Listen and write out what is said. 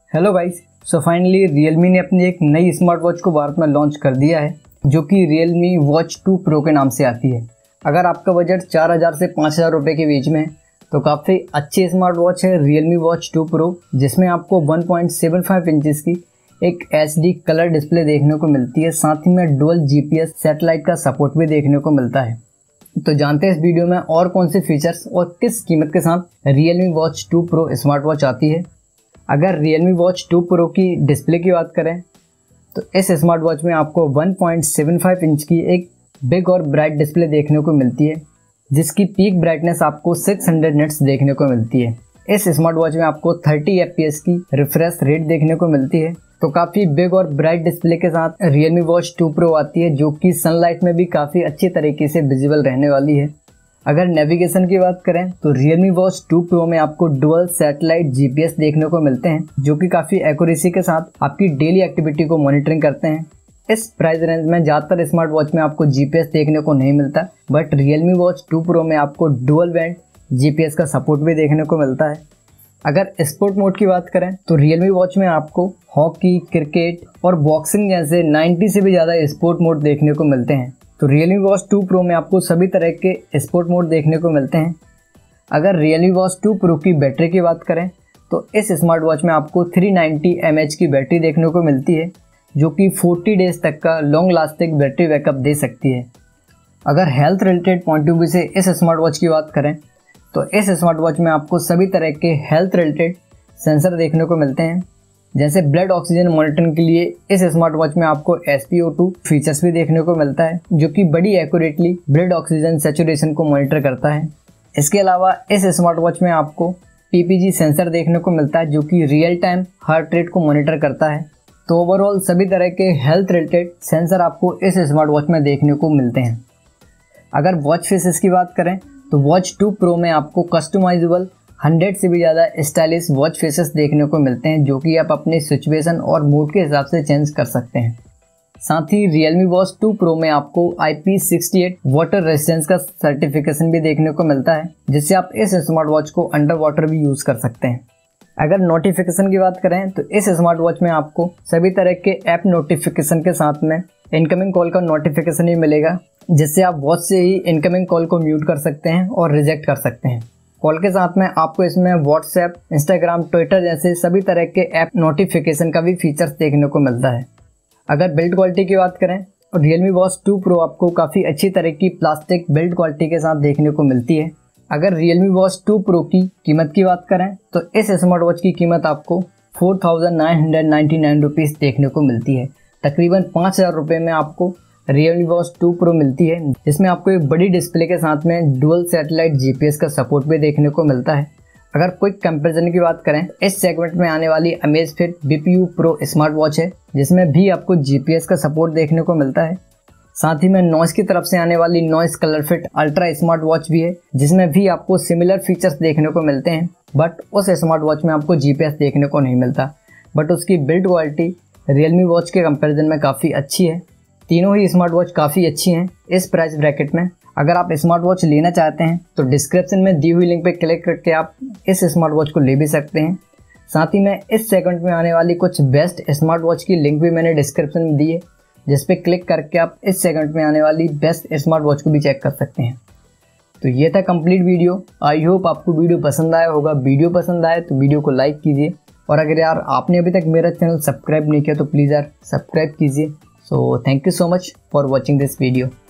Hello guys, so finally Realme ने अपनी एक नई स्मार्ट वॉच को भारत में लॉन्च कर दिया है जो कि Realme Watch 2 Pro के नाम से आती है। अगर आपका बजट 4000 से 5000 रुपये के बीच में है तो काफ़ी अच्छी स्मार्ट वॉच है Realme Watch 2 Pro, जिसमें आपको 1.75 इंचेस की एक HD कलर डिस्प्ले देखने को मिलती है। साथ ही में डुअल GPS सैटेलाइट का सपोर्ट भी देखने को मिलता है। तो जानते हैं इस वीडियो में और कौन से फीचर्स और किस कीमत के साथ Realme Watch 2 Pro smart watch आती है। अगर Realme Watch 2 Pro की डिस्प्ले की बात करें तो इस स्मार्ट वॉच में आपको 1.75 इंच की एक बिग और ब्राइट डिस्प्ले देखने को मिलती है, जिसकी पीक ब्राइटनेस आपको 600 निट्स देखने को मिलती है। इस स्मार्ट वॉच में आपको 30 fps की रिफ्रेश रेट देखने को मिलती है। तो काफ़ी बिग और ब्राइट डिस्प्ले के साथ Realme Watch 2 Pro आती है, जो कि सनलाइट में भी काफ़ी अच्छी तरीके से विजिबल रहने वाली है। अगर नेविगेशन की बात करें तो Realme Watch 2 Pro में आपको डुअल सैटेलाइट GPS देखने को मिलते हैं, जो कि काफ़ी एक्यूरेसी के साथ आपकी डेली एक्टिविटी को मॉनिटरिंग करते हैं। इस प्राइस रेंज में ज़्यादातर स्मार्ट वॉच में आपको GPS देखने को नहीं मिलता, बट Realme Watch 2 Pro में आपको डुअल बैंड GPS का सपोर्ट भी देखने को मिलता है। अगर स्पोर्ट मोड की बात करें तो Realme Watch में आपको हॉकी, क्रिकेट और बॉक्सिंग जैसे 90 से भी ज़्यादा स्पोर्ट मोड देखने को मिलते हैं। तो Realme Watch 2 Pro में आपको सभी तरह के स्पोर्ट मोड देखने को मिलते हैं। अगर Realme Watch 2 Pro की बैटरी की बात करें तो इस स्मार्ट वॉच में आपको 390 mAh की बैटरी देखने को मिलती है, जो कि 40 डेज तक का लॉन्ग लास्टिंग बैटरी बैकअप दे सकती है। अगर health related point of view से इस स्मार्ट वॉच की बात करें तो इस स्मार्ट वॉच में आपको सभी तरह के हेल्थ रिलेटेड सेंसर देखने को मिलते हैं। जैसे ब्लड ऑक्सीजन मॉनिटरिंग के लिए इस स्मार्ट वॉच में आपको SpO2 फीचर्स भी देखने को मिलता है, जो कि बड़ी एक्यूरेटली ब्लड ऑक्सीजन सैचुरेशन को मॉनिटर करता है। इसके अलावा इस स्मार्ट वॉच में आपको PPG सेंसर देखने को मिलता है, जो कि रियल टाइम हार्ट रेट को मॉनिटर करता है। तो ओवरऑल सभी तरह के हेल्थ रिलेटेड सेंसर आपको इस स्मार्ट वॉच में देखने को मिलते हैं। अगर वॉच फेसेस की बात करें तो Watch 2 Pro में आपको कस्टमाइजेबल 100 से भी ज़्यादा स्टाइलिश वॉच फेसेस देखने को मिलते हैं, जो कि आप अपने सिचुएशन और मूड के हिसाब से चेंज कर सकते हैं। साथ ही Realme Watch 2 Pro में आपको IP68 वाटर रेजिस्टेंस का सर्टिफिकेशन भी देखने को मिलता है, जिससे आप इस स्मार्ट वॉच को अंडर वाटर भी यूज़ कर सकते हैं। अगर नोटिफिकेशन की बात करें तो इस स्मार्ट वॉच में आपको सभी तरह के ऐप नोटिफिकेशन के साथ में इनकमिंग कॉल का नोटिफिकेशन भी मिलेगा, जिससे आप वॉच से ही इनकमिंग कॉल को म्यूट कर सकते हैं और रिजेक्ट कर सकते हैं। कॉल के साथ में आपको इसमें व्हाट्सएप, इंस्टाग्राम, ट्विटर जैसे सभी तरह के ऐप नोटिफिकेशन का भी फीचर्स देखने को मिलता है। अगर बिल्ड क्वालिटी की बात करें तो Realme Watch 2 Pro आपको काफ़ी अच्छी तरह की प्लास्टिक बिल्ड क्वालिटी के साथ देखने को मिलती है। अगर Realme Watch 2 Pro की कीमत की बात करें तो इस स्मार्ट वॉच की कीमत आपको 4999 रुपीज़ देखने को मिलती है। तकरीबन 5000 रुपये में आपको Realme Watch 2 Pro मिलती है, जिसमें आपको एक बड़ी डिस्प्ले के साथ में डुअल सैटेलाइट GPS का सपोर्ट भी देखने को मिलता है। अगर क्विक कंपैरिजन की बात करें, इस सेगमेंट में आने वाली Amazfit BPU Pro smart watch है, जिसमें भी आपको GPS का सपोर्ट देखने को मिलता है। साथ ही में नॉइस की तरफ से आने वाली Noise ColorFit Ultra smart watch भी है, जिसमें भी आपको सिमिलर फीचर्स देखने को मिलते हैं, बट उस स्मार्ट वॉच में आपको GPS देखने को नहीं मिलता। बट उसकी बिल्ड क्वालिटी Realme वॉच के कंपैरिजन में काफ़ी अच्छी है। तीनों ही स्मार्ट वॉच काफ़ी अच्छी हैं इस प्राइस ब्रैकेट में। अगर आप स्मार्ट वॉच लेना चाहते हैं तो डिस्क्रिप्शन में दी हुई लिंक पे क्लिक करके आप इस स्मार्ट वॉच को ले भी सकते हैं। साथ ही में इस सेगमेंट में आने वाली कुछ बेस्ट स्मार्ट वॉच की लिंक भी मैंने डिस्क्रिप्शन में दी है, जिस पे क्लिक करके आप इस सेगमेंट में आने वाली बेस्ट स्मार्ट वॉच को भी चेक कर सकते हैं। तो ये था कंप्लीट वीडियो। आई होप आपको वीडियो पसंद आया होगा। वीडियो पसंद आए तो वीडियो को लाइक कीजिए, और अगर यार आपने अभी तक मेरा चैनल सब्सक्राइब नहीं किया तो प्लीज़ यार सब्सक्राइब कीजिए। So thank you so much for watching this video.